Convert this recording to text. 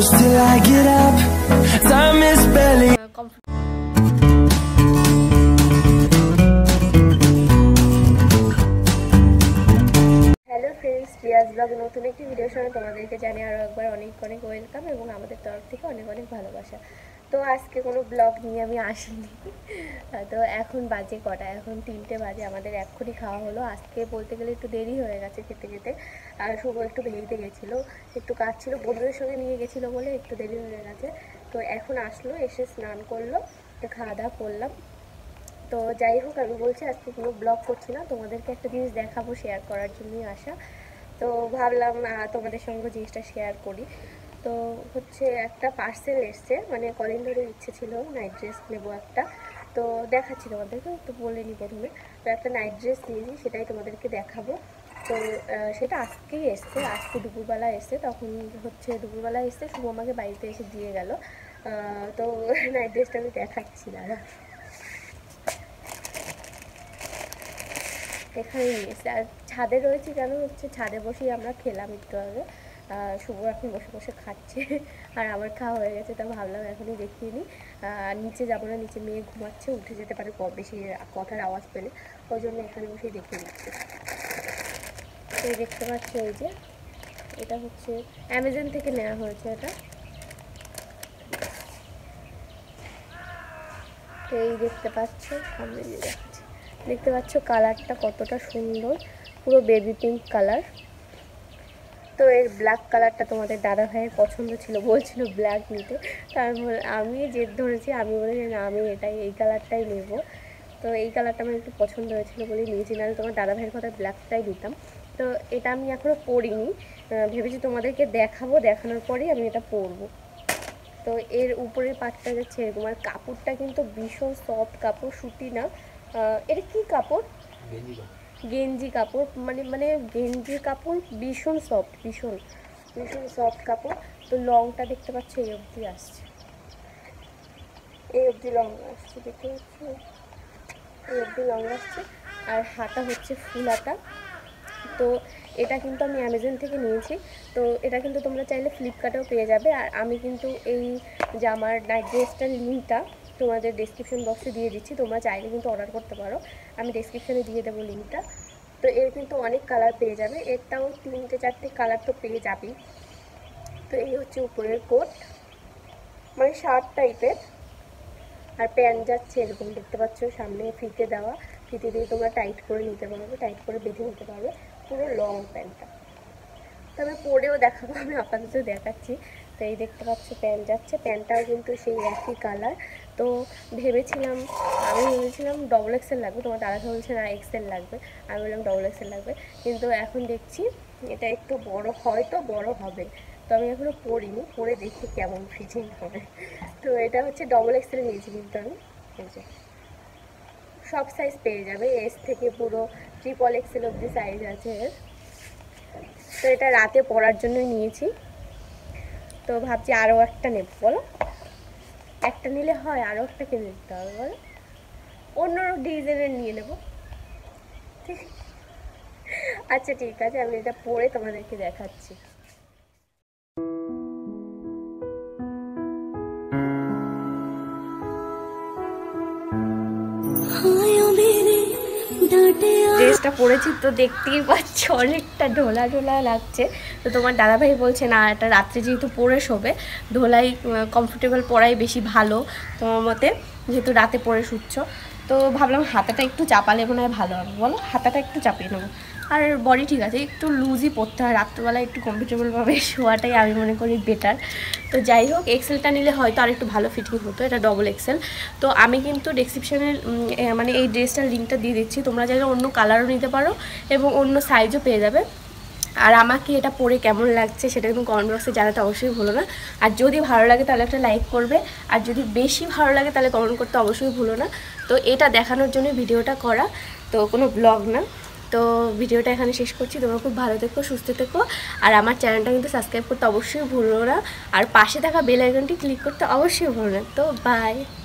close till I get up. Time is barely. Hello friends, Riaz blog নতুন একটি ভিডিওর সঙ্গে তোমাদেরকে জানিয়ে আরও একবার অনেক অনেক ওয়েলকাম এবং আমাদের তরফ থেকে অনেক অনেক ভালোবাসা। তো আজকে কোনো ব্লগ নিয়ে আমি আসিনি। তো এখন বাজে কটা, এখন 3টে বাজে, আমাদের এক্ষুনি খাওয়া হলো। আজকে বলতে গেলে একটু দেরি হয়ে গেছে খেতে খেতে, আর শুভ একটু ভেঙিতে গেছিলো, একটু কাজ ছিল, বন্ধুদের সঙ্গে নিয়ে গেছিলো বলে একটু দেরি হয়ে গেছে। তো এখন আসলো, এসে স্নান করলো, একটু খাওয়া দাওয়া করলাম। তো যাই হোক, আমি বলছি আজকে কোনো ব্লগ করছি না, তোমাদেরকে একটা জিনিস দেখাবো, শেয়ার করার জন্যই আসা। তো ভাবলাম তোমাদের সঙ্গে জিনিসটা শেয়ার করি। তো হচ্ছে একটা পার্সেল এসছে, মানে কদিন ধরে ইচ্ছে ছিল নাইট ড্রেস নেবো একটা, তো দেখাচ্ছি তোমাদেরকে। তো বলে নিই প্রথমে, তো একটা নাইট ড্রেস নিয়েছি, সেটাই তোমাদেরকে দেখাবো। তো সেটা আজকেই এসছে, আজকে দুপুরবেলা এসছে। তখন হচ্ছে দুপুরবেলা এসছে, শুভ আমাকে বাড়িতে এসে দিয়ে গেল। তো নাইট ড্রেসটা আমি দেখাচ্ছি, দাঁড়া। এখানে নিয়ে এসে আর ছাদে রয়েছি, কেন হচ্ছে ছাদে বসেই আমরা খেলাম একটু আগে। শুভ এখন বসে বসে খাচ্ছে, আর আমার খাওয়া হয়ে গেছে, তা ভাবলাম এখনই দেখিয়ে নিই। নিচে যাবো না, নিচে মেয়ে ঘুমাচ্ছে, উঠে যেতে পারে বেশি কথার আওয়াজ পেলে, ওই জন্য এখানে বসেই দেখিয়ে নিচ্ছি। তো দেখতে পাচ্ছি এই যে, এটা হচ্ছে অ্যামাজন থেকে নেওয়া হয়েছে এটা। তো এই দেখতে পাচ্ছ, সামনে দিয়ে দেখাচ্ছি, দেখতে পাচ্ছ কালারটা কতটা সুন্দর, পুরো বেবি পিঙ্ক কালার। তো এর ব্ল্যাক কালারটা তোমাদের দাদা ভাইয়ের পছন্দ ছিল, বলছিল ব্ল্যাক নিতে। তারপর আমি জেদ ধরেছি, আমি বলেছি না, আমি এই কালারটাই নেব। তো এই কালারটা আমার একটু পছন্দ হয়েছিল বলেই নিয়েছি, নাহলে তোমার দাদা ভাইয়ের কথা ব্ল্যাকটাই নিতাম। তো এটা আমি এখনও পরিনি, ভেবেছি তোমাদেরকে দেখাবো, দেখানোর পরেই আমি এটা পরবো। তো এর উপরের পাটটা যাচ্ছে এরকম, আর কাপড়টা কিন্তু ভীষণ সফট কাপড়, সুতি না। এটা কি কাপড়? গেঞ্জি কাপড়, মানে গেঞ্জি কাপড়, ভীষণ সফট, ভীষণ ভীষণ সফট কাপড়। তো লংটা দেখতে পাচ্ছ এই অবধি আসছে, এই অবধি লং আসছে, দেখতে পাচ্ছ এই অবধি লং আসছে। আর হাতা হচ্ছে ফুল হাতা। তো এটা কিন্তু আমি অ্যামাজন থেকে নিয়েছি, তো এটা কিন্তু তোমরা চাইলে ফ্লিপকার্টেও পেয়ে যাবে। আর আমি কিন্তু এই জামার নাইট ড্রেসটার লিঙ্কটা তোমাদের ডেসক্রিপশন বক্সে দিয়ে দিচ্ছি, তোমরা চাইলে কিন্তু অর্ডার করতে পারো, আমি ডেসক্রিপশানে দিয়ে দেবো লিঙ্কটা। তো এর কিন্তু অনেক কালার পেয়ে যাবে, এরটাও 3-4টে কালার তো পেয়ে যাবেই। তো এই হচ্ছে উপরের কোট, মানে শার্ট টাইপের, আর প্যান্ট যাচ্ছে এরকম, দেখতে পাচ্ছ সামনে ফিতে দেওয়া, ফিতে দিয়ে তোমরা টাইট করে নিতে পারবে, টাইট করে বেঁধে নিতে পারবে, পুরো লং প্যান্টটা। তবে পরেও দেখাবো, আমি আপাতত দেখাচ্ছি। তো এই দেখতে পাচ্ছ প্যান্ট যাচ্ছে, প্যান্টটাও কিন্তু সেই একই কালার। তো আমি ভেবেছিলাম ডবল এক্সেল লাগবে, তোমার দাদা বলছে না এক্সেল লাগবে, আমি বললাম ডবল এক্সেল লাগবে, কিন্তু এখন দেখছি এটা একটু বড়, হয়তো বড় হবে। তো আমি এখনও পরিনি, পরে দেখি কেমন ফিটিং হবে। তো এটা হচ্ছে ডবল এক্সেল নিয়েছি, কিন্তু আমি এই যে সব সাইজ পেয়ে যাবে, এস থেকে পুরো ট্রিপল এক্সেল অবধি সাইজ আছে এর। তো এটা রাতে পরার জন্যই নিয়েছি, তো ভাবছি আরও একটা নেব। বলো, একটা নিলে হয়, আরও একটা কিনে নিতে হবে, বলো, অন্য ডিজাইনের নিয়ে নেব। আচ্ছা ঠিক আছে, আমি এটা পরে তোমাদেরকে দেখাচ্ছি। ড্রেসটা পরেছি তো দেখতেই পাচ্ছ অনেকটা ঢোলা ঢোলা লাগছে। তো তোমার দাদাভাই বলছে না, এটা রাত্রে যেহেতু পরে শোবে, ঢোলাই কমফোর্টেবল পরাই বেশি ভালো তোমার মতে, যেহেতু রাতে পরে শুচ্ছ। তো ভাবলাম হাতাটা একটু চাপালে মনে হয় ভালো হবে, বলো, হাতাটা একটু চাপিয়ে নেবো। আর বডি ঠিক আছে, একটু লুজই পরতে হয়, রাত্রেবেলা একটু কমফোর্টেবলভাবে শোয়াটাই আমি মনে করি বেটার। তো যাই হোক, এক্সেলটা নিলে হয়তো আর একটু ভালো ফিটিং হতো, এটা ডবল এক্সেল। তো আমি কিন্তু ডেসক্রিপশানের মানে এই ড্রেসটার লিঙ্কটা দিয়ে দিচ্ছি, তোমরা চাইলে অন্য কালারও নিতে পারো এবং অন্য সাইজও পেয়ে যাবে। আর আমাকে এটা পরে কেমন লাগছে সেটা কিন্তু কমেন্ট বক্সে জানাতে অবশ্যই ভুলো না। আর যদি ভালো লাগে তাহলে একটা লাইক করবে, আর যদি বেশি ভালো লাগে তাহলে কমেন্ট করতে অবশ্যই ভুলো না। তো এটা দেখানোর জন্য ভিডিওটা করা, তো কোনো ব্লগ না। তো ভিডিওটা এখানে শেষ করছি, তোমরা খুব ভালো থেকো, সুস্থ থেকো, আর আমার চ্যানেলটা কিন্তু সাবস্ক্রাইব করতে অবশ্যই ভুলো না, আর পাশে থাকা বেল আইকনটি ক্লিক করতে অবশ্যই ভুলো না। তো বাই।